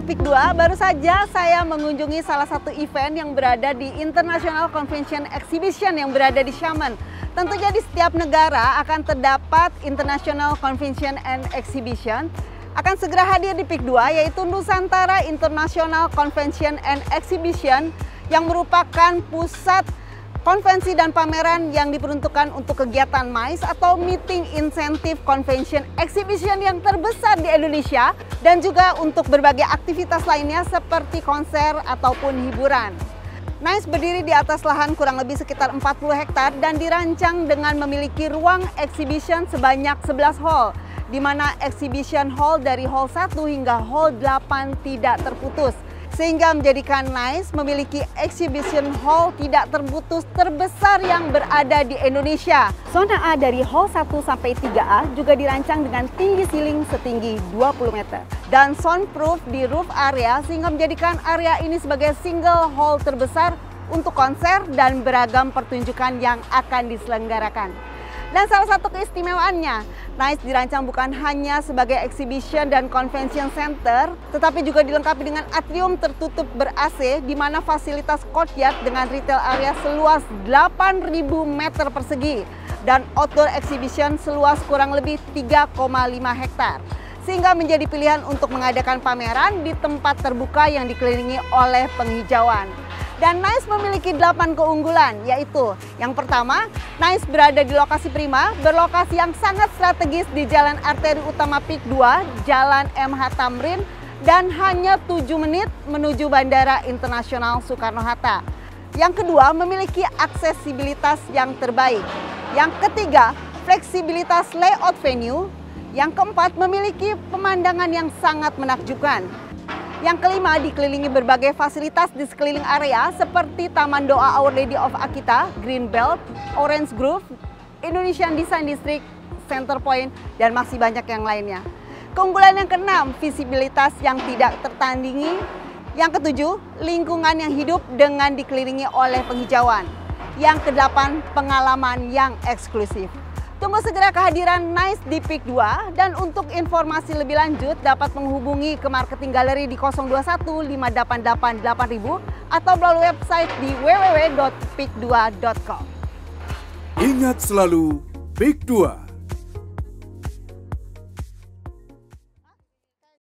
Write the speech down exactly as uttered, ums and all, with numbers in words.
Sobat Pik dua, baru saja saya mengunjungi salah satu event yang berada di International Convention Exhibition yang berada di Xiamen. Tentunya di setiap negara akan terdapat International Convention and Exhibition. Akan segera hadir di Pik dua, yaitu Nusantara International Convention and Exhibition yang merupakan pusat konvensi dan pameran yang diperuntukkan untuk kegiatan M I C E atau Meeting Incentive Convention Exhibition yang terbesar di Indonesia, dan juga untuk berbagai aktivitas lainnya seperti konser ataupun hiburan. M I C E berdiri di atas lahan kurang lebih sekitar empat puluh hektar dan dirancang dengan memiliki ruang exhibition sebanyak sebelas hall, di mana exhibition hall dari hall satu hingga hall delapan tidak terputus, sehingga menjadikan M I C E memiliki exhibition hall tidak terputus terbesar yang berada di Indonesia. Zona A dari hall satu sampai tiga A juga dirancang dengan tinggi ceiling setinggi dua puluh meter dan soundproof di roof area, sehingga menjadikan area ini sebagai single hall terbesar untuk konser dan beragam pertunjukan yang akan diselenggarakan. Dan salah satu keistimewaannya, M I C E dirancang bukan hanya sebagai exhibition dan convention center, tetapi juga dilengkapi dengan atrium tertutup ber-A C, di mana fasilitas courtyard dengan retail area seluas delapan ribu meter persegi dan outdoor exhibition seluas kurang lebih tiga koma lima hektar. Sehingga menjadi pilihan untuk mengadakan pameran di tempat terbuka yang dikelilingi oleh penghijauan. Dan M I C E memiliki delapan keunggulan, yaitu yang pertama, M I C E berada di lokasi prima, berlokasi yang sangat strategis di Jalan Arteri Utama Pik dua, Jalan M H Tamrin, dan hanya tujuh menit menuju Bandara Internasional Soekarno-Hatta. Yang kedua, memiliki aksesibilitas yang terbaik. Yang ketiga, fleksibilitas layout venue. Yang keempat, memiliki pemandangan yang sangat menakjubkan. Yang kelima, dikelilingi berbagai fasilitas di sekeliling area seperti Taman Doa Our Lady of Akita, Green Belt, Orange Grove, Indonesian Design District, Center Point, dan masih banyak yang lainnya. Keunggulan yang keenam, visibilitas yang tidak tertandingi. Yang ketujuh, lingkungan yang hidup dengan dikelilingi oleh penghijauan. Yang kedelapan, pengalaman yang eksklusif. Tunggu segera kehadiran M I C E di Pik dua, dan untuk informasi lebih lanjut dapat menghubungi ke Marketing Gallery di nol dua satu lima delapan delapan delapan ribu atau melalui website di w w w dot pik dua dot com. Ingat selalu, Pik dua